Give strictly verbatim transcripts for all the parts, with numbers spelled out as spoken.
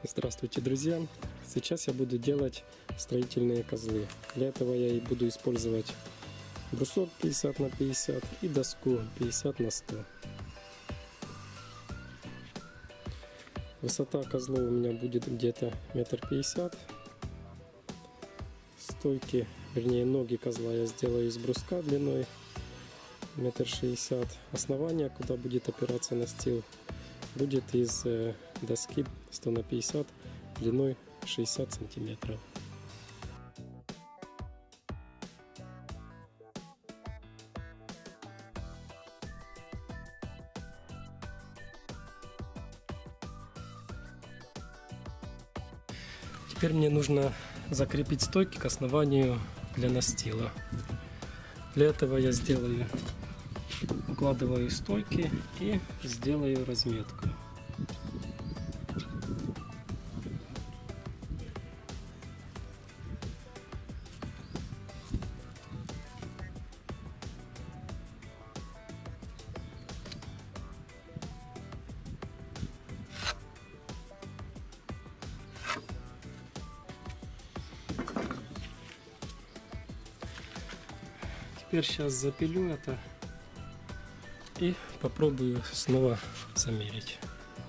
Здравствуйте, друзья! Сейчас я буду делать строительные козлы. Для этого я и буду использовать брусок пятьдесят на пятьдесят и доску пятьдесят на сто. Высота козлов у меня будет где-то метр пятьдесят. Стойки, вернее ноги козла я сделаю из бруска длиной метр шестьдесят. Основание, куда будет опираться настил, будет из доски сто на пятьдесят длиной шестьдесят сантиметров. Теперь мне нужно закрепить стойки к основанию для настила. Для этого я сделаю, укладываю стойки и сделаю разметку. Теперь сейчас запилю это и попробую снова замерить.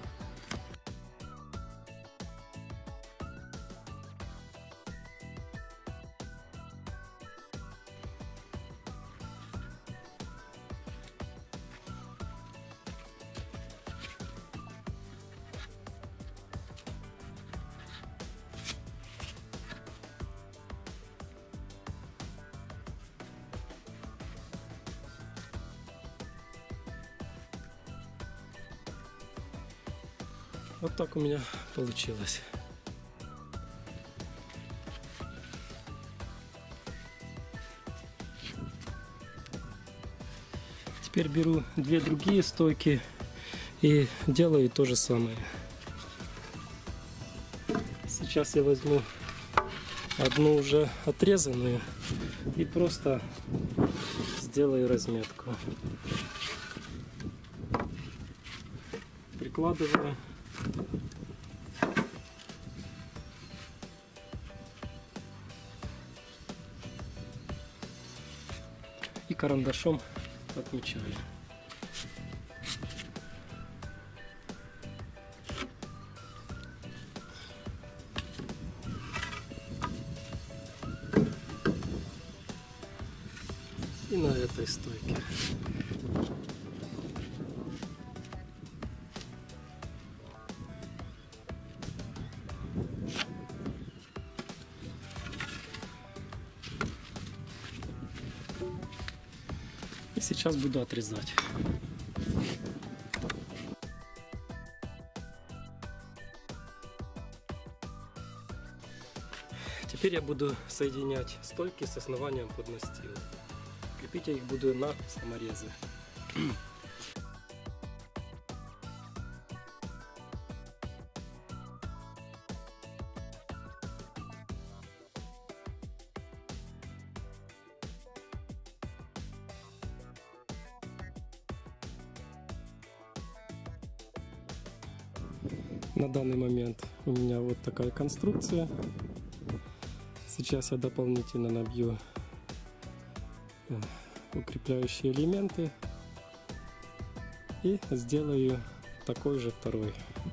Вот так у меня получилось. Теперь беру две другие стойки и делаю то же самое. Сейчас я возьму одну уже отрезанную и просто сделаю разметку. Прикладываю. И карандашом отмечаю. И на этой стойке. И сейчас буду отрезать. Теперь я буду соединять стойки с основанием под настил. Крепить я их буду на саморезы. На данный момент у меня вот такая конструкция. Сейчас я дополнительно набью укрепляющие элементы и сделаю такой же второй.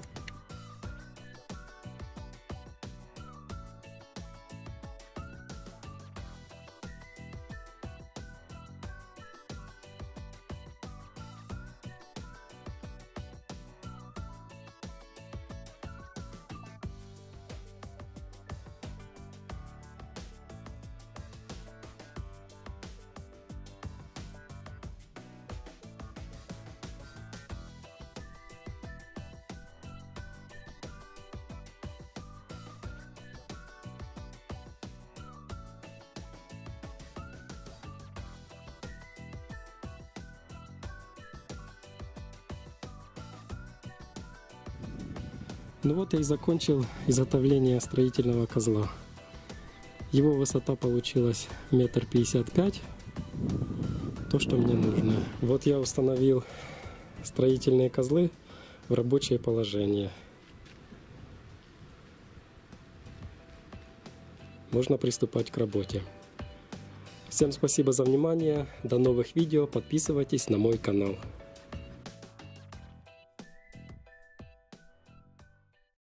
Ну вот я и закончил изготовление строительного козла. Его высота получилась метр пятьдесят пять, то, что мне нужно. Вот я установил строительные козлы в рабочее положение. можно приступать к работе. Всем спасибо за внимание, до новых видео, подписывайтесь на мой канал.